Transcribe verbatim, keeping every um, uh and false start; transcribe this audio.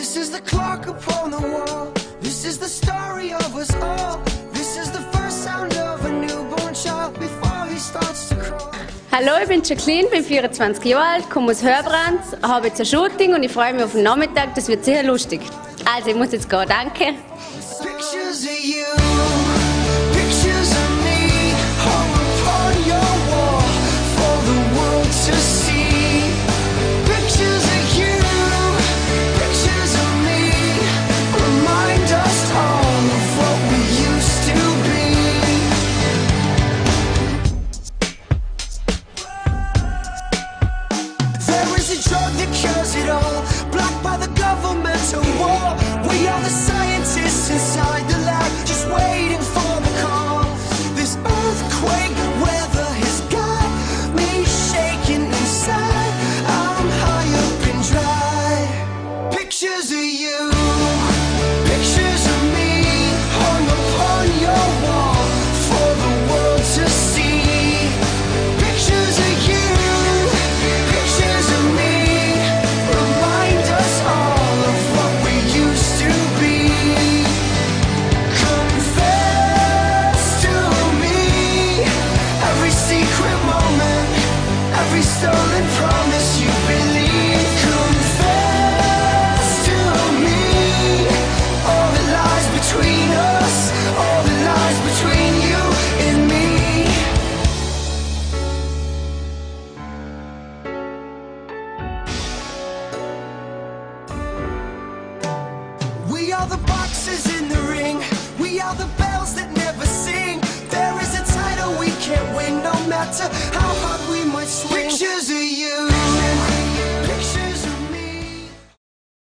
This is the clock upon the wall. This is the story of us all. This is the first sound of a newborn child before he starts to crawl. Hallo, ich bin Jacqueline, bin vierundzwanzig Jahre alt, komme aus Hörbrands, habe jetzt ein Shooting und ich freue mich auf den Nachmittag, das wird sicher lustig. Also, ich muss jetzt gehen, danke. Pictures of you, pictures of me, hung upon your wall for the world to see. Pictures of you, pictures of me, remind us all of what we used to be. There is a drug that cures it all, blocked by the governmental war. We are the scientists inside the lab, just waiting for the call. This earthquake weather has got me shaking inside. I'm high up and dry. Pictures of you, pictures of me, hung upon your wall for the world to see. Pictures of you, pictures of me, remind us all of what we used to be. Confess to me every secret moment, every stolen promise you believe. Confess to me all that lies between us, all that lies between you and me. We are the boxes in the ring. We are the bells that never sing. There is a title we can't win, no matter how